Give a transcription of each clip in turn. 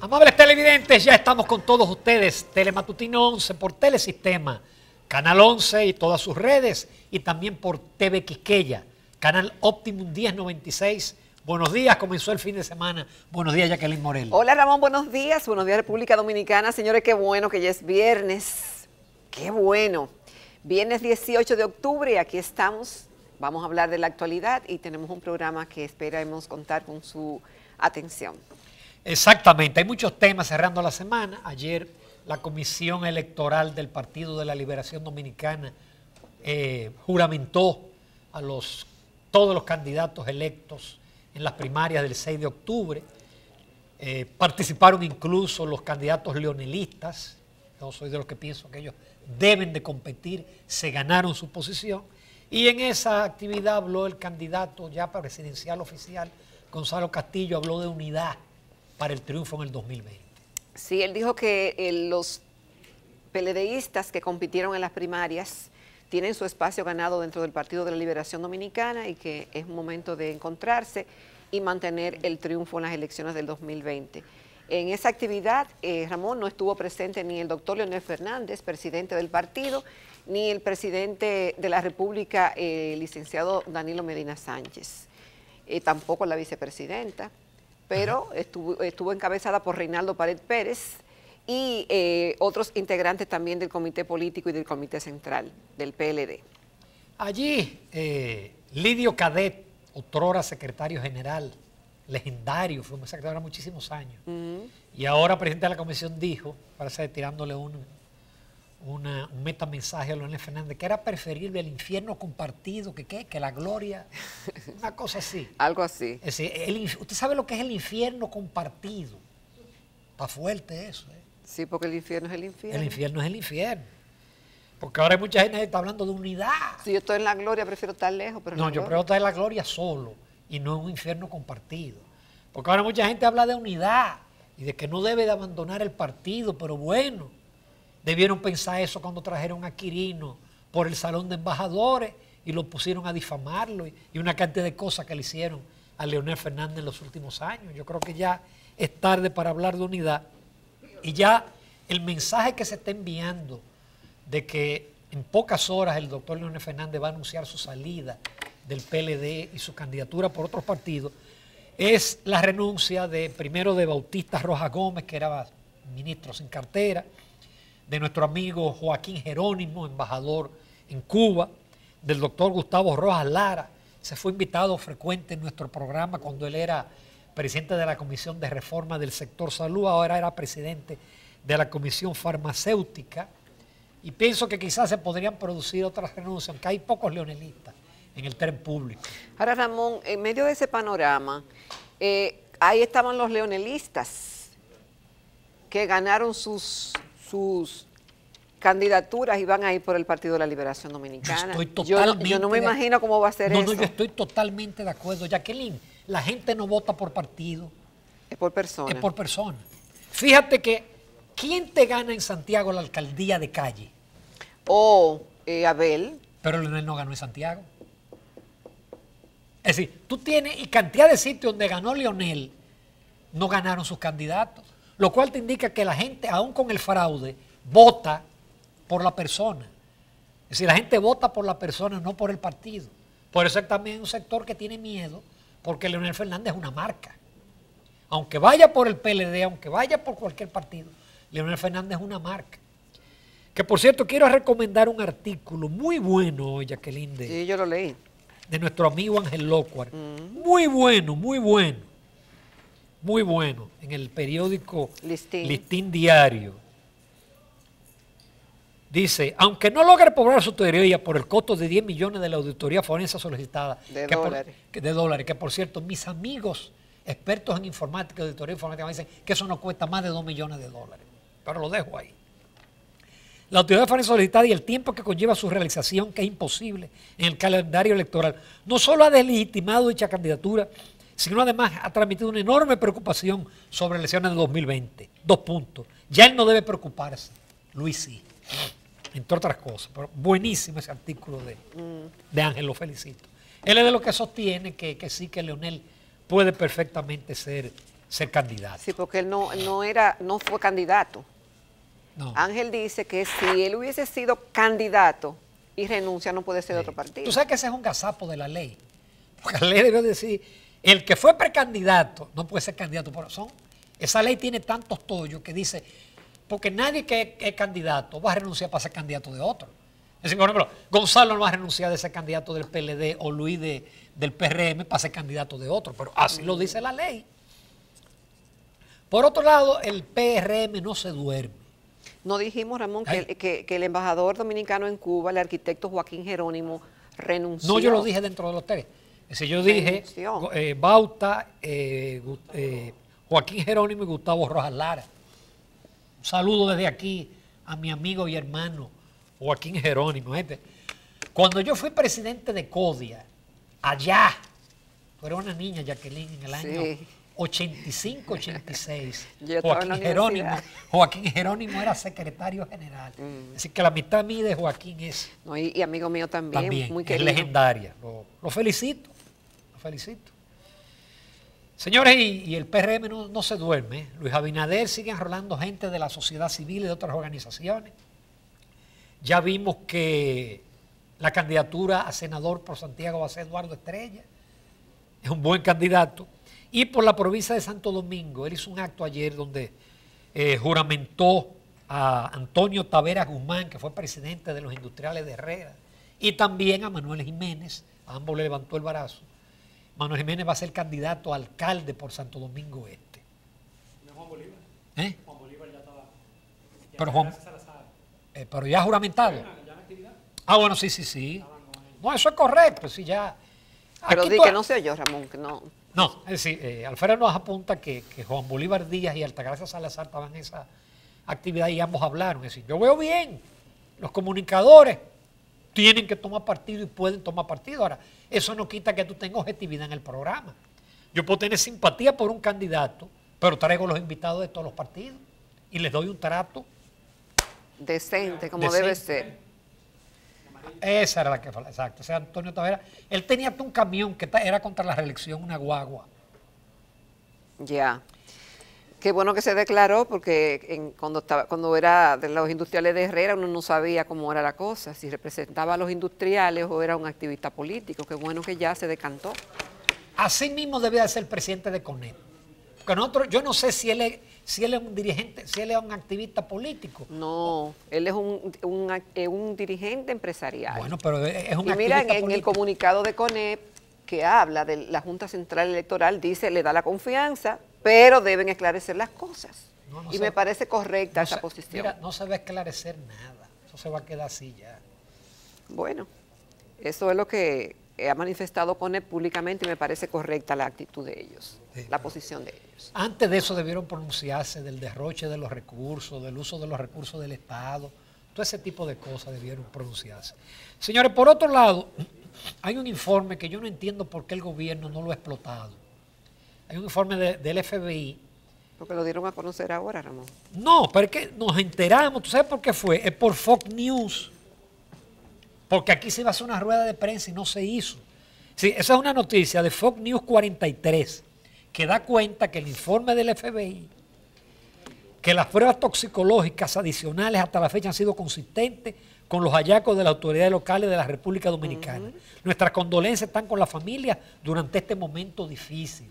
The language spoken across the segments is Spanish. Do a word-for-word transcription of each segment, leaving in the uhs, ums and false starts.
Amables televidentes, ya estamos con todos ustedes, Telematutino once por Telesistema, Canal once y todas sus redes, y también por T V Quisqueya, Canal Optimum diez noventa y seis. Buenos días, comenzó el fin de semana. Buenos días, Jacqueline Morel. Hola, Ramón, buenos días. Buenos días, República Dominicana. Señores, qué bueno que ya es viernes. Qué bueno. Viernes dieciocho de octubre, aquí estamos. Vamos a hablar de la actualidad y tenemos un programa que esperamos contar con su atención. Exactamente, hay muchos temas cerrando la semana. Ayer la Comisión Electoral del Partido de la Liberación Dominicana eh, juramentó a los, todos los candidatos electos en las primarias del seis de octubre. Eh, participaron incluso los candidatos leonelistas. Yo soy de los que pienso que ellos deben de competir, se ganaron su posición. Y en esa actividad habló el candidato ya presidencial oficial, Gonzalo Castillo, habló de unidad para el triunfo en el dos mil veinte. Sí, él dijo que eh, los PLDistas que compitieron en las primarias tienen su espacio ganado dentro del Partido de la Liberación Dominicana y que es un momento de encontrarse y mantener el triunfo en las elecciones del dos mil veinte. En esa actividad, eh, Ramón, no estuvo presente ni el doctor Leonel Fernández, presidente del partido, ni el presidente de la República, eh, licenciado Danilo Medina Sánchez, eh, tampoco la vicepresidenta, pero estuvo, estuvo encabezada por Reinaldo Pared Pérez y eh, otros integrantes también del Comité Político y del Comité Central del P L D. Allí, eh, Lidio Cadet, otrora secretario general, legendario, fue un secretario de muchísimos años, uh-huh. y ahora presidente de la comisión, dijo, parece tirándole un, una, un metamensaje a Leonel Fernández, que era preferible el infierno compartido que, ¿qué? que la gloria, una cosa así. Algo así. Es decir, el, usted sabe lo que es el infierno compartido. Está fuerte eso. ¿eh? Sí, porque el infierno es el infierno. El infierno es el infierno. Porque ahora hay mucha gente que está hablando de unidad. Si yo estoy en la gloria, prefiero estar lejos. Pero no, yo prefiero estar en la gloria solo y no en un infierno compartido. Porque ahora mucha gente habla de unidad y de que no debe de abandonar el partido, pero bueno, debieron pensar eso cuando trajeron a Quirino por el Salón de Embajadores y lo pusieron a difamarlo y, y una cantidad de cosas que le hicieron a Leonel Fernández en los últimos años. Yo creo que ya es tarde para hablar de unidad y ya el mensaje que se está enviando de que en pocas horas el doctor Leonel Fernández va a anunciar su salida del P L D y su candidatura por otros partidos, es la renuncia de primero de Bautista Rojas Gómez, que era ministro sin cartera, de nuestro amigo Joaquín Jerónimo, embajador en Cuba, del doctor Gustavo Rojas Lara, se fue invitado frecuente en nuestro programa cuando él era presidente de la Comisión de Reforma del Sector Salud, ahora era presidente de la Comisión Farmacéutica, y pienso que quizás se podrían producir otras renuncias, aunque hay pocos leonelistas en el tren público. Ahora, Ramón, en medio de ese panorama, eh, ahí estaban los leonelistas que ganaron sus, sus candidaturas y van a ir por el Partido de la Liberación Dominicana. Yo, estoy totalmente yo, no, yo no me imagino cómo va a ser no, eso. No, yo estoy totalmente de acuerdo. Jacqueline, la gente no vota por partido. Es por persona. Es por persona. Fíjate que, ¿quién te gana en Santiago la alcaldía de Calle? O eh, Abel. Pero Leonel no ganó en Santiago. Es decir, tú tienes y cantidad de sitios donde ganó Leonel, no ganaron sus candidatos. Lo cual te indica que la gente, aún con el fraude, vota por la persona. Es decir, la gente vota por la persona, no por el partido. Por eso es también un sector que tiene miedo, porque Leonel Fernández es una marca. Aunque vaya por el P L D, aunque vaya por cualquier partido, Leonel Fernández es una marca. Que por cierto, quiero recomendar un artículo muy bueno, Jacqueline, de, sí, yo lo leí, de nuestro amigo Ángel Locuar. Mm. Muy bueno, muy bueno. Muy bueno, en el periódico Listín. Listín Diario. Dice, aunque no logre poblar su teoría por el costo de diez millones de la auditoría forense solicitada, de que dólares, por, que de dólares, que por cierto, mis amigos expertos en informática y auditoría informática me dicen que eso no cuesta más de dos millones de dólares, pero lo dejo ahí. La autoridad forense solicitada y el tiempo que conlleva su realización, que es imposible en el calendario electoral, no solo ha deslegitimado dicha candidatura, sino además ha transmitido una enorme preocupación sobre elecciones de dos mil veinte. Dos puntos. Ya él no debe preocuparse, Luis sí, entre otras cosas. Pero buenísimo ese artículo de, de Ángel, lo felicito. Él es de los que sostiene que, que sí, que Leonel puede perfectamente ser ser candidato. Sí, porque él no, no, era, no fue candidato. No. Ángel dice que si él hubiese sido candidato y renuncia, no puede ser de otro partido. Tú sabes que ese es un gazapo de la ley. Porque la ley debe decir, el que fue precandidato no puede ser candidato. Por son, esa ley tiene tantos tollos que dice, porque nadie que es candidato va a renunciar para ser candidato de otro. Es decir, por ejemplo, Gonzalo no va a renunciar de ser candidato del P L D o Luis de, del P R M para ser candidato de otro, pero así lo dice la ley. Por otro lado, el P R M no se duerme. No dijimos, Ramón, que, que, que el embajador dominicano en Cuba, el arquitecto Joaquín Jerónimo, renunció. No, yo lo dije dentro de los tres. Es decir, yo dije eh, Bauta, eh, eh, Joaquín Jerónimo y Gustavo Rojas Lara. Un saludo desde aquí a mi amigo y hermano Joaquín Jerónimo. Este. Cuando yo fui presidente de CODIA, allá, tú eras una niña, Jacqueline, en el año sí. ochenta y cinco, ochenta y seis, Joaquín Jerónimo, Joaquín Jerónimo era secretario general. Mm. Así que la mitad mía de Joaquín es... No, y, y amigo mío también, también muy es querido. legendaria. Lo, lo felicito, lo felicito. Señores, y, y el P R M no, no se duerme. Luis Abinader sigue enrolando gente de la sociedad civil y de otras organizaciones. Ya vimos que la candidatura a senador por Santiago va a ser Eduardo Estrella. Es un buen candidato. Y por la provincia de Santo Domingo, él hizo un acto ayer donde eh, juramentó a Antonio Taveras Guzmán, que fue presidente de los industriales de Herrera, y también a Manuel Jiménez, a ambos le levantó el brazo. Manuel Jiménez va a ser candidato a alcalde por Santo Domingo Este. ¿No Juan Bolívar? ¿Eh? Juan Bolívar ya estaba. Ya pero, Juan, eh, pero ya juramentado. ¿Ya en actividad? Ah, bueno, sí, sí, sí. No, eso es correcto, sí, ya. Pero di que no se oyó, Ramón, que no. No, es decir, eh, Alfredo nos apunta que, que Juan Bolívar Díaz y Altagracia Salazar estaban en esa actividad y ambos hablaron. Es decir, yo veo bien, los comunicadores tienen que tomar partido y pueden tomar partido. Ahora, eso no quita que tú tengas objetividad en el programa. Yo puedo tener simpatía por un candidato, pero traigo los invitados de todos los partidos y les doy un trato decente, como decente. debe ser. Esa era la que fue, exacto. O sea, Antonio Taveras, él tenía hasta un camión que era contra la reelección, una guagua. Ya. Qué bueno que se declaró, porque en, cuando, estaba, cuando era de los industriales de Herrera uno no sabía cómo era la cosa, si representaba a los industriales o era un activista político. Qué bueno que ya se decantó. Así mismo debía de ser el presidente de CONEP. Porque nosotros, yo no sé si él es, si él es un dirigente, si él es un activista político. No, él es un, un, un dirigente empresarial. Bueno, pero es un y mira, activista en, en el comunicado de CONEP que habla de la Junta Central Electoral, dice, le da la confianza, pero deben esclarecer las cosas. No, no y se, me parece correcta no esa se, posición. Mira, no se va a esclarecer nada, eso se va a quedar así ya. Bueno, eso es lo que ha manifestado CONEP públicamente y me parece correcta la actitud de ellos, sí, la posición de ellos. Antes de eso debieron pronunciarse del derroche de los recursos, del uso de los recursos del Estado, todo ese tipo de cosas debieron pronunciarse. Señores, por otro lado, hay un informe que yo no entiendo por qué el gobierno no lo ha explotado. Hay un informe de, del F B I. Porque lo dieron a conocer ahora, Ramón. No, pero es que nos enteramos, ¿tú sabes por qué fue? Es por Fox News. Porque aquí se iba a hacer una rueda de prensa y no se hizo. Sí, esa es una noticia de Fox News cuarenta y tres, que da cuenta que el informe del F B I, que las pruebas toxicológicas adicionales hasta la fecha han sido consistentes con los hallazgos de las autoridades locales de la República Dominicana. Uh-huh. Nuestras condolencias están con la familia durante este momento difícil.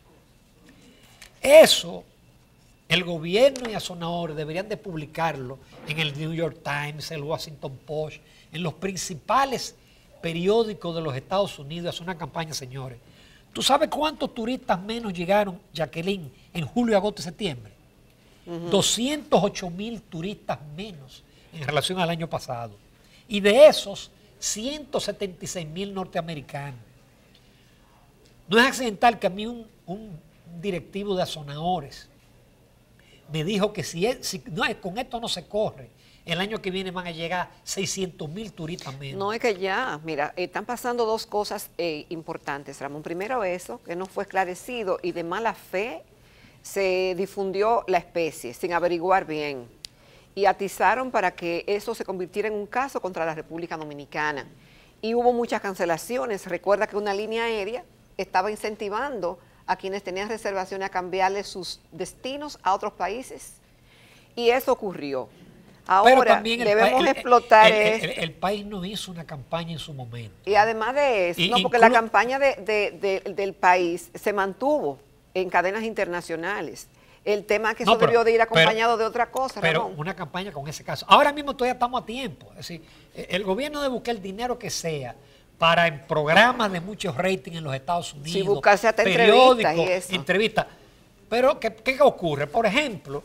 Eso, el gobierno y Azonador deberían de publicarlo en el New York Times, el Washington Post, en los principales periódicos de los Estados Unidos. Es una campaña, señores. ¿Tú sabes cuántos turistas menos llegaron, Jacqueline, en julio, agosto y septiembre? Uh-huh. doscientos ocho mil turistas menos en relación al año pasado. Y de esos, ciento setenta y seis mil norteamericanos. No es accidental que a mí un, un directivo de Azonadores me dijo que si, es, si no, con esto no se corre, el año que viene van a llegar seiscientos mil turistas menos. No, es que ya, mira, están pasando dos cosas eh, importantes, Ramón. Primero eso, que no fue esclarecido y de mala fe se difundió la especie sin averiguar bien. Y atizaron para que eso se convirtiera en un caso contra la República Dominicana. Y hubo muchas cancelaciones. Recuerda que una línea aérea estaba incentivando a quienes tenían reservaciones a cambiarle sus destinos a otros países. Y eso ocurrió. Ahora debemos el, explotar el, el, esto. El, el país no hizo una campaña en su momento. Y además de eso, y, no, porque la campaña de, de, de, del país se mantuvo en cadenas internacionales. El tema es que eso no, pero, debió de ir acompañado pero, de otra cosa, Pero Ramón. una campaña con ese caso. Ahora mismo todavía estamos a tiempo. Es decir, el gobierno debe buscar el dinero que sea para en programas de muchos ratings en los Estados Unidos. Sí, buscarse hasta periódicos, entrevistas y eso. Entrevistas. Pero, ¿qué, ¿qué ocurre? Por ejemplo,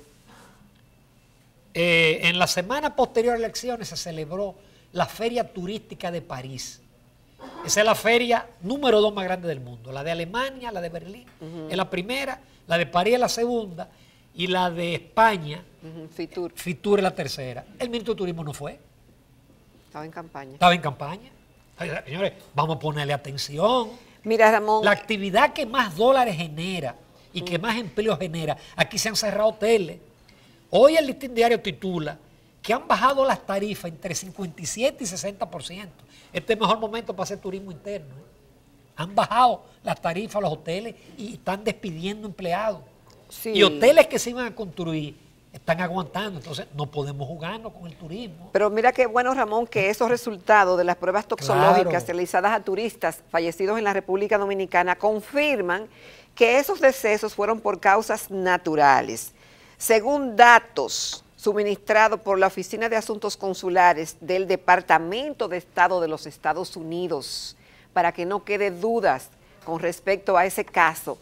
eh, en la semana posterior a las elecciones se celebró la Feria Turística de París. Esa es la feria número dos más grande del mundo. La de Alemania, la de Berlín, uh-huh. es la primera, la de París es la segunda, y la de España, uh-huh. Fitur. Fitur es la tercera. El ministro de Turismo no fue. Estaba en campaña. Estaba en campaña. Ay, señores, vamos a ponerle atención. Mira, Ramón. La actividad que más dólares genera y que uh-huh. más empleo genera, aquí se han cerrado hoteles. Hoy el Listín Diario titula que han bajado las tarifas entre cincuenta y siete y sesenta por ciento. Este es el mejor momento para hacer turismo interno. ¿eh? Han bajado las tarifas a los hoteles y están despidiendo empleados. Sí. Y hoteles que se iban a construir están aguantando. Entonces no podemos jugarnos con el turismo. Pero mira qué bueno, Ramón, que esos resultados de las pruebas toxológicas claro. realizadas a turistas fallecidos en la República Dominicana confirman que esos decesos fueron por causas naturales. Según datos suministrado por la Oficina de Asuntos Consulares del Departamento de Estado de los Estados Unidos, para que no quede dudas con respecto a ese caso,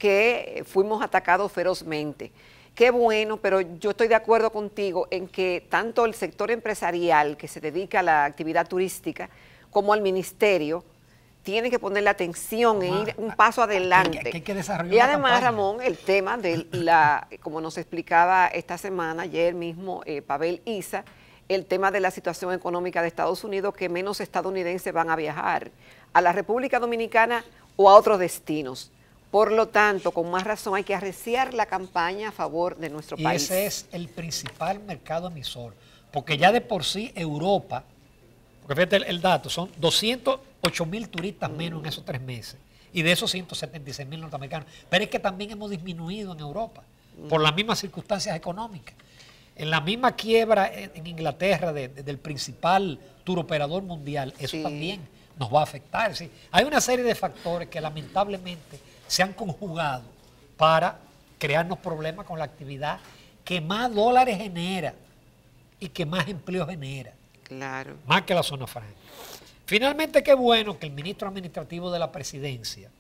que fuimos atacados ferozmente. Qué bueno, pero yo estoy de acuerdo contigo en que tanto el sector empresarial que se dedica a la actividad turística como al ministerio tiene que ponerle atención e ir un paso adelante. Que, que, que desarrollar y además, Ramón, el tema de la, como nos explicaba esta semana, ayer mismo, eh, Pavel Isa, el tema de la situación económica de Estados Unidos, que menos estadounidenses van a viajar a la República Dominicana o a otros destinos. Por lo tanto, con más razón hay que arreciar la campaña a favor de nuestro y país. Y ese es el principal mercado emisor, porque ya de por sí Europa, porque fíjate el, el dato, son doscientos ocho mil turistas menos en esos tres meses, y de esos ciento setenta y seis mil norteamericanos. Pero es que también hemos disminuido en Europa, por las mismas circunstancias económicas. En la misma quiebra en Inglaterra de, de, del principal turoperador mundial, eso sí. también nos va a afectar. ¿sí? Hay una serie de factores que lamentablemente se han conjugado para crearnos problemas con la actividad que más dólares genera y que más empleo genera. Claro. Más que la zona franca. Finalmente, qué bueno que el ministro administrativo de la presidencia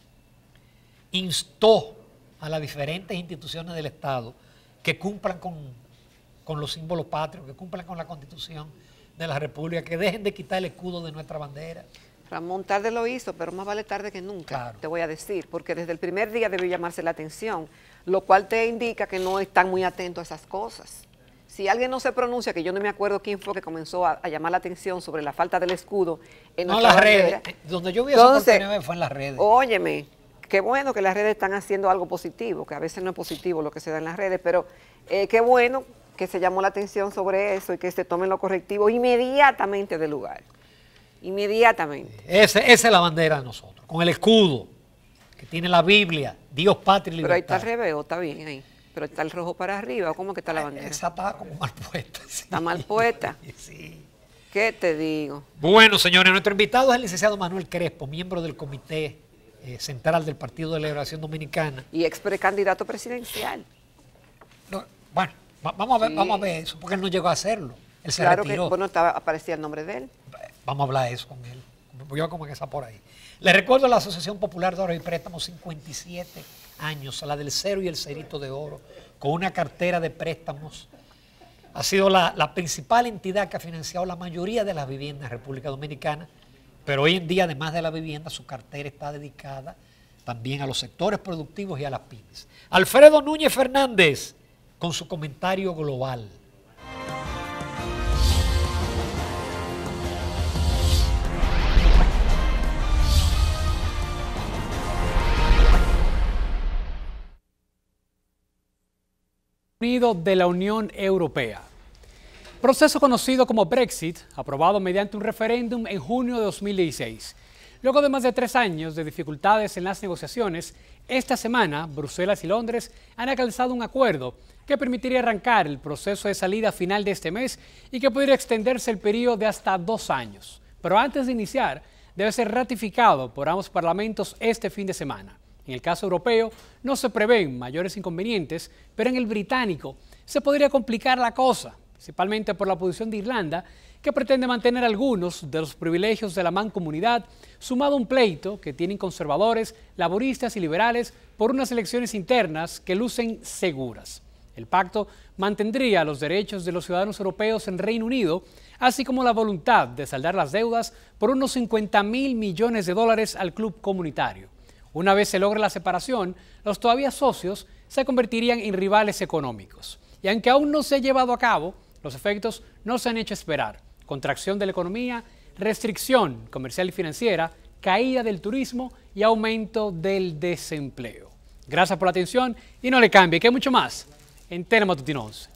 instó a las diferentes instituciones del Estado que cumplan con, con los símbolos patrios, que cumplan con la Constitución de la República, que dejen de quitar el escudo de nuestra bandera. Ramón tarde lo hizo, pero más vale tarde que nunca, claro. te voy a decir, porque desde el primer día debió llamarse la atención, lo cual te indica que no están muy atentos a esas cosas. Si alguien no se pronuncia, que yo no me acuerdo quién fue que comenzó a, a llamar la atención sobre la falta del escudo en no, las redes, donde yo vi esa oportunidad fue en las redes. Óyeme, qué bueno que las redes están haciendo algo positivo, que a veces no es positivo lo que se da en las redes, pero eh, qué bueno que se llamó la atención sobre eso y que se tomen los correctivos inmediatamente del lugar. Inmediatamente. Ese, esa es la bandera de nosotros, con el escudo que tiene la Biblia, Dios, patria y libertad. Pero ahí está el revés, está bien ahí. Pero está el rojo para arriba, ¿cómo que está la bandera? Esa está como mal puesta. Sí. ¿Está mal puesta? Sí. ¿Qué te digo? Bueno, señores, nuestro invitado es el licenciado Manuel Crespo, miembro del Comité eh, Central del Partido de la Liberación Dominicana. Y ex precandidato presidencial. No, bueno, va, vamos, a ver, sí. vamos a ver eso, porque él no llegó a hacerlo. Él se claro retiró. Que, bueno, estaba, aparecía el nombre de él. Vamos a hablar de eso con él. Yo como que está por ahí. Les recuerdo la Asociación Popular de Ahorros y Préstamos, cincuenta y siete años, la del cero y el cerito de oro, con una cartera de préstamos. Ha sido la, la principal entidad que ha financiado la mayoría de las viviendas en República Dominicana, pero hoy en día, además de la vivienda, su cartera está dedicada también a los sectores productivos y a las pymes. Alfredo Núñez Fernández, con su comentario global. De la Unión Europea. Proceso conocido como Brexit, aprobado mediante un referéndum en junio de dos mil dieciséis. Luego de más de tres años de dificultades en las negociaciones, esta semana Bruselas y Londres han alcanzado un acuerdo que permitiría arrancar el proceso de salida final de este mes y que podría extenderse el periodo de hasta dos años. Pero antes de iniciar, debe ser ratificado por ambos parlamentos este fin de semana. En el caso europeo no se prevén mayores inconvenientes, pero en el británico se podría complicar la cosa, principalmente por la posición de Irlanda, que pretende mantener algunos de los privilegios de la mancomunidad, sumado a un pleito que tienen conservadores, laboristas y liberales por unas elecciones internas que lucen seguras. El pacto mantendría los derechos de los ciudadanos europeos en Reino Unido, así como la voluntad de saldar las deudas por unos cincuenta mil millones de dólares al club comunitario. Una vez se logre la separación, los todavía socios se convertirían en rivales económicos. Y aunque aún no se ha llevado a cabo, los efectos no se han hecho esperar. Contracción de la economía, restricción comercial y financiera, caída del turismo y aumento del desempleo. Gracias por la atención y no le cambie, que hay mucho más en Telematutino once.